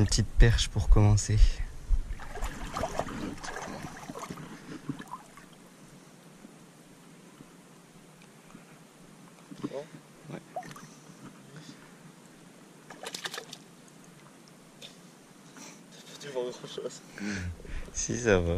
Une petite perche pour commencer. Ouais. Tu vois grand chose. Si ça va.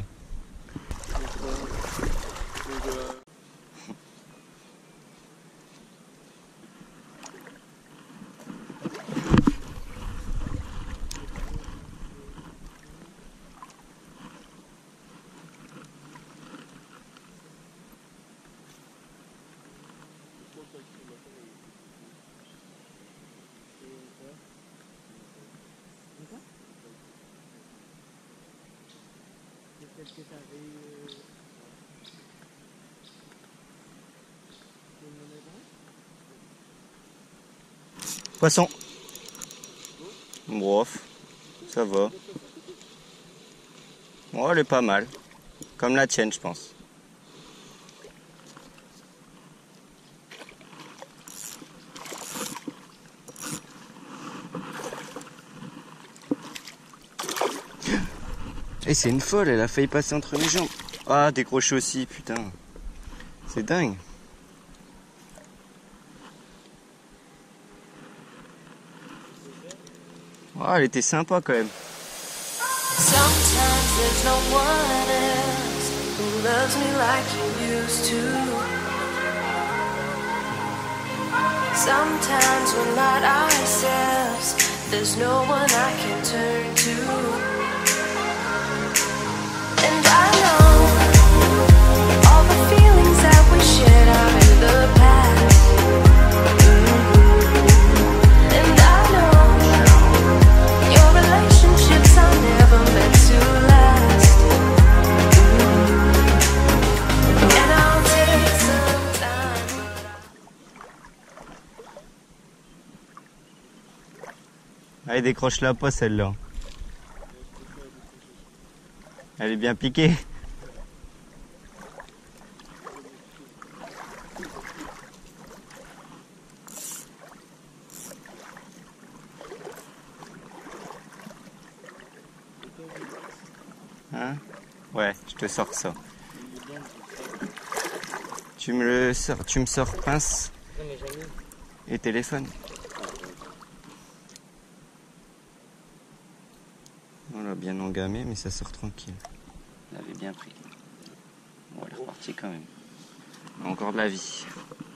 Poisson. Bof, ça va. Oh, elle est pas mal. Comme la tienne, je pense. Et c'est une folle, elle a failli passer entre mes jambes. Ah, décroché aussi, putain. C'est dingue. Oh, elle était sympa quand même. Sometimes there's no one else who loves me like you used to. Sometimes we're not ourselves. There's no one I can turn to. And I know all the feelings that we shared are in the past. And I know your relationships are never meant to last. And I'll take some time. Allez, décroche-la pas celle-là. Elle est bien piquée. Hein? Ouais, je te sors ça. Tu me sors pince et téléphone. Voilà, bien engamé, mais ça sort tranquille. Elle avait bien pris. Bon, elle est repartie quand même. Encore de la vie.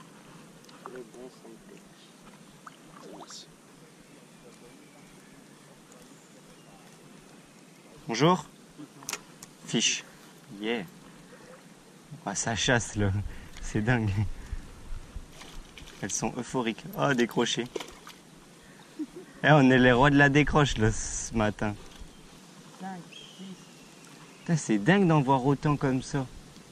Bonjour. Fiche. Yeah. Ah, ça chasse là. C'est dingue. Elles sont euphoriques. Oh, décroché. Eh, on est les rois de la décroche là ce matin. Putain, c'est dingue d'en voir autant comme ça.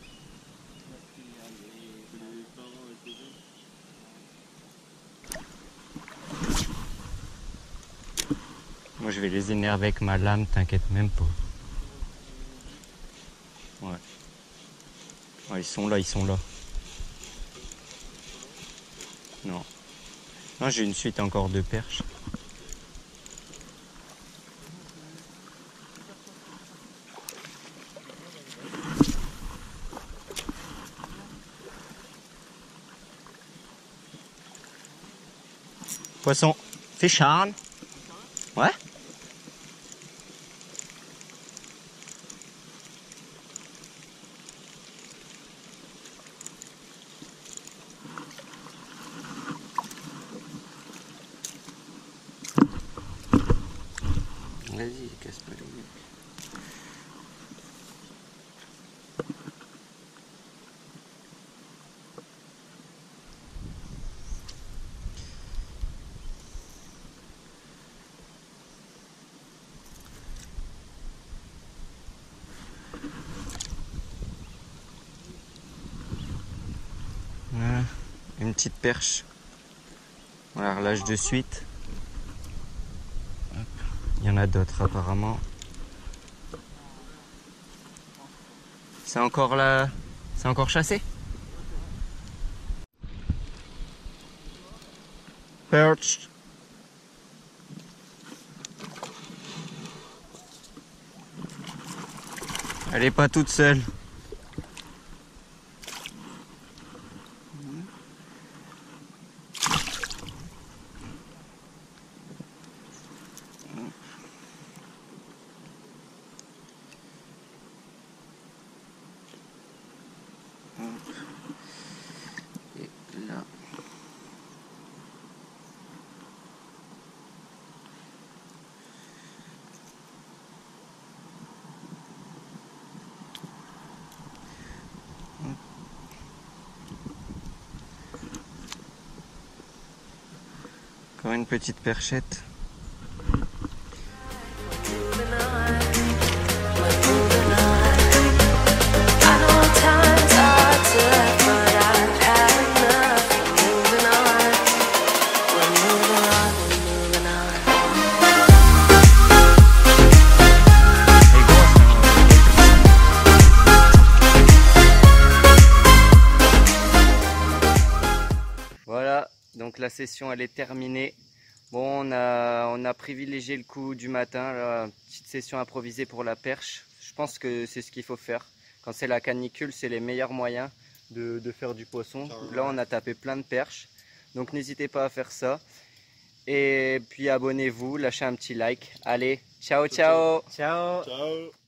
Moi je vais les énerver avec ma lame, t'inquiète même pas. Ouais. Ouais, ils sont là, ils sont là. Non. Non, j'ai une suite encore de perches. Poisson. Fish on. Ouais. Vas-y, casse pas les yeux. Voilà, une petite perche. Voilà, relâche de suite. Hop. Il y en a d'autres apparemment. C'est encore là. C'est encore chassé? Perched. Elle est pas toute seule. Et là. Encore une petite perchette. Voilà, donc la session elle est terminée. Bon, on a privilégié le coup du matin, la petite session improvisée pour la perche. Je pense que c'est ce qu'il faut faire. Quand c'est la canicule, c'est les meilleurs moyens de faire du poisson. Là, on a tapé plein de perches. Donc n'hésitez pas à faire ça. Et puis abonnez-vous, lâchez un petit like. Allez, ciao, ciao. Ciao.